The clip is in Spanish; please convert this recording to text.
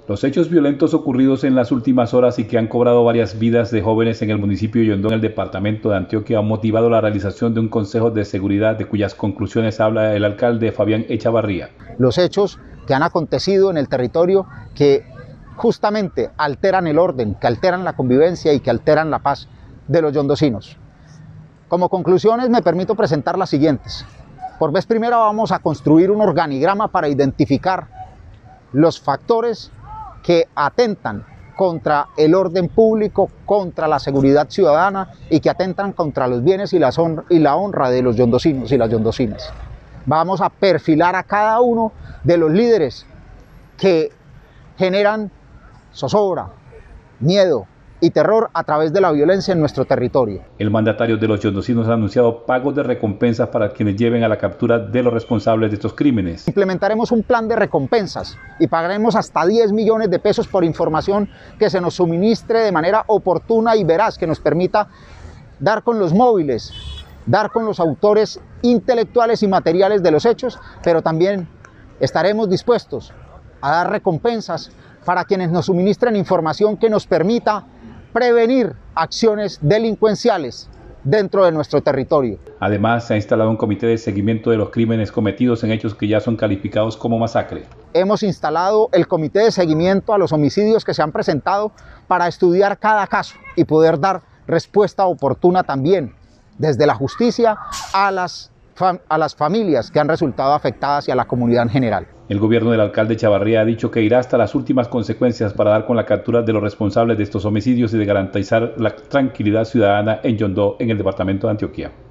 Los hechos violentos ocurridos en las últimas horas y que han cobrado varias vidas de jóvenes en el municipio de Yondó, en el departamento de Antioquia, han motivado la realización de un consejo de seguridad de cuyas conclusiones habla el alcalde Fabián Echavarría. Los hechos que han acontecido en el territorio que justamente alteran el orden, que alteran la convivencia y que alteran la paz de los yondocinos. Como conclusiones me permito presentar las siguientes. Por vez primera vamos a construir un organigrama para identificar los factores que atentan contra el orden público, contra la seguridad ciudadana y que atentan contra los bienes y la honra de los yondocinos y las yondocinas. Vamos a perfilar a cada uno de los líderes que generan zozobra, miedo y terror a través de la violencia en nuestro territorio. El mandatario de los yondocinos ha anunciado pagos de recompensas para quienes lleven a la captura de los responsables de estos crímenes. Implementaremos un plan de recompensas y pagaremos hasta 10 millones de pesos por información que se nos suministre de manera oportuna y veraz, que nos permita dar con los móviles, dar con los autores intelectuales y materiales de los hechos, pero también estaremos dispuestos a dar recompensas para quienes nos suministren información que nos permita prevenir acciones delincuenciales dentro de nuestro territorio. Además, se ha instalado un comité de seguimiento de los crímenes cometidos en hechos que ya son calificados como masacre. Hemos instalado el comité de seguimiento a los homicidios que se han presentado para estudiar cada caso y poder dar respuesta oportuna también desde la justicia a las familias que han resultado afectadas y a la comunidad en general. El gobierno del alcalde Echavarría ha dicho que irá hasta las últimas consecuencias para dar con la captura de los responsables de estos homicidios y de garantizar la tranquilidad ciudadana en Yondó, en el departamento de Antioquia.